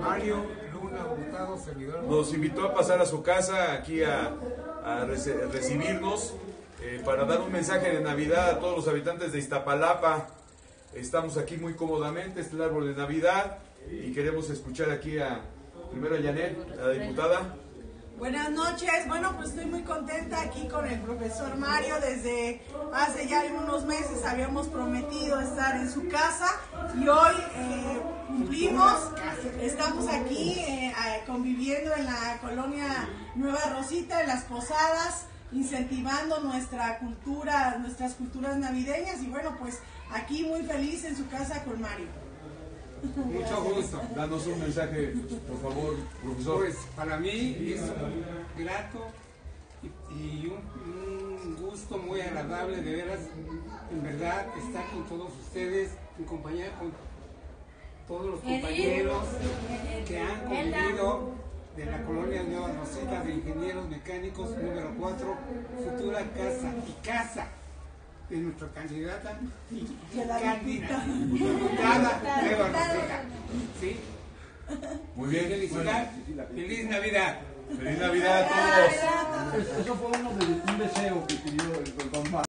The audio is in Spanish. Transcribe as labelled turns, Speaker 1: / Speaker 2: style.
Speaker 1: Mario Luna Hurtado, servidor.
Speaker 2: Nos invitó a pasar a su casa aquí a recibirnos para dar un mensaje de Navidad a todos los habitantes de Iztapalapa. Estamos aquí muy cómodamente, este es el árbol de Navidad y queremos escuchar aquí primero a Janet, a la diputada.
Speaker 3: Buenas noches, bueno, pues estoy muy contenta aquí con el profesor Mario. Desde hace ya algunos meses habíamos prometido estar en su casa y hoy cumplimos. Estamos aquí conviviendo en la colonia Nueva Rosita, en las posadas, incentivando nuestra cultura, nuestras culturas navideñas y bueno, pues aquí muy feliz en su casa con Mario.
Speaker 1: Mucho gusto.
Speaker 2: Danos un mensaje, por favor, profesor.
Speaker 1: Pues para mí es grato y un gusto muy agradable, de veras, en verdad, estar con todos ustedes, en compañía con todos los compañeros que han convivido de la colonia Nueva Rosita de Ingenieros Mecánicos número 4, futura casa y casa de nuestra candidata y diputada Nueva Rosita. ¿Sí?
Speaker 2: Muy bien.
Speaker 1: Felicidad. Feliz Navidad.
Speaker 2: Feliz Navidad a todos.
Speaker 4: Eso fue un deseo que pidió el don Mario.